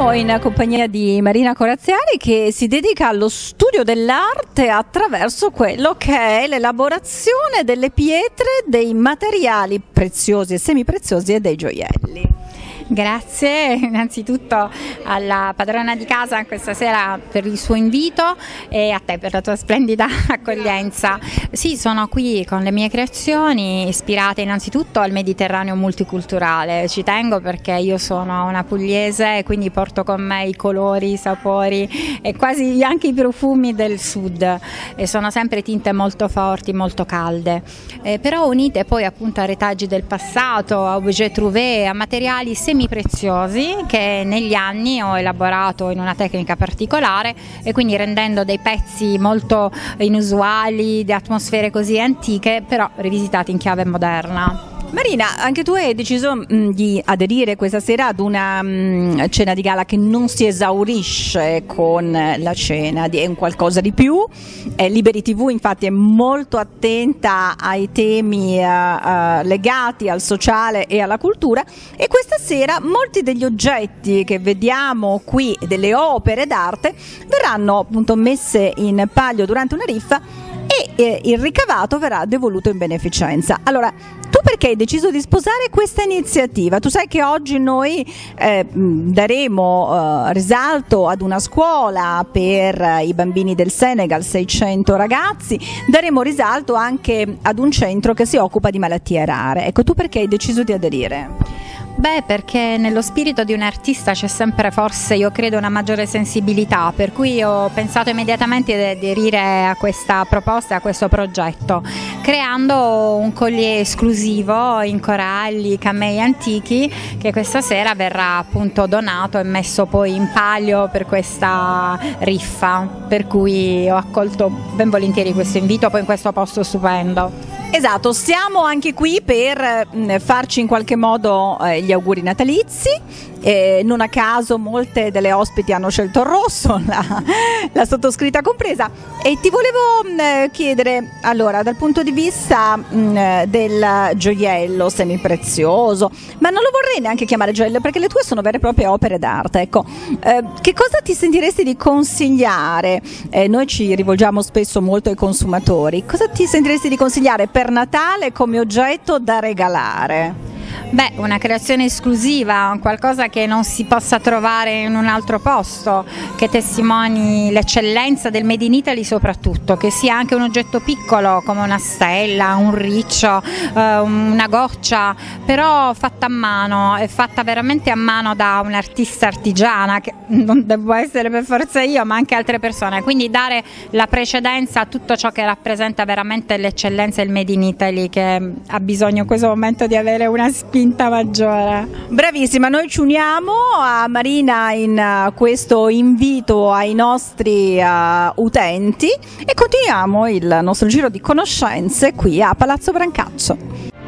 Siamo in compagnia di Marina Coraziani che si dedica allo studio dell'arte attraverso quello che è l'elaborazione delle pietre, dei materiali preziosi e semipreziosi e dei gioielli. Grazie innanzitutto alla padrona di casa questa sera per il suo invito e a te per la tua splendida accoglienza. Sì, sono qui con le mie creazioni ispirate innanzitutto al Mediterraneo multiculturale. Ci tengo perché io sono una pugliese e quindi porto con me i colori, i sapori e quasi anche i profumi del sud e sono sempre tinte molto forti, molto calde, però unite poi appunto a retaggi del passato, a objet trouvé, a materiali semipreziosi che negli anni ho elaborato in una tecnica particolare e quindi rendendo dei pezzi molto inusuali, di atmosfere così antiche, però rivisitati in chiave moderna. Marina, anche tu hai deciso di aderire questa sera ad una cena di gala che non si esaurisce con la cena, è un qualcosa di più. Liberi TV infatti è molto attenta ai temi legati al sociale e alla cultura e questa sera molti degli oggetti che vediamo qui, delle opere d'arte, verranno appunto messe in palio durante una riffa e il ricavato verrà devoluto in beneficenza. Allora, tu perché hai deciso di sposare questa iniziativa? Tu sai che oggi noi daremo risalto ad una scuola per i bambini del Senegal, 600 ragazzi, daremo risalto anche ad un centro che si occupa di malattie rare. Ecco, tu perché hai deciso di aderire? Beh, perché nello spirito di un artista c'è sempre forse, io credo, una maggiore sensibilità, per cui ho pensato immediatamente di aderire a questa proposta, a questo progetto, creando un collier esclusivo in coralli, cammei antichi, che questa sera verrà appunto donato e messo poi in palio per questa riffa, per cui ho accolto ben volentieri questo invito poi in questo posto stupendo. Esatto, siamo anche qui per farci in qualche modo gli auguri natalizi. Non a caso molte delle ospiti hanno scelto il rosso, la sottoscritta compresa, e ti volevo chiedere, allora, dal punto di vista del gioiello semiprezioso, ma non lo vorrei neanche chiamare gioiello perché le tue sono vere e proprie opere d'arte, ecco, che cosa ti sentiresti di consigliare? Noi ci rivolgiamo spesso molto ai consumatori, cosa ti sentiresti di consigliare per Natale come oggetto da regalare? Beh, una creazione esclusiva, qualcosa che non si possa trovare in un altro posto, che testimoni l'eccellenza del Made in Italy soprattutto, che sia anche un oggetto piccolo come una stella, un riccio, una goccia, però fatta a mano, è fatta veramente a mano da un'artista artigiana, che non devo essere per forza io, ma anche altre persone, quindi dare la precedenza a tutto ciò che rappresenta veramente l'eccellenza del Made in Italy, che ha bisogno in questo momento di avere una spinta maggiore. Bravissima, noi ci uniamo a Marina in questo invito ai nostri utenti e continuiamo il nostro giro di conoscenze qui a Palazzo Brancaccio.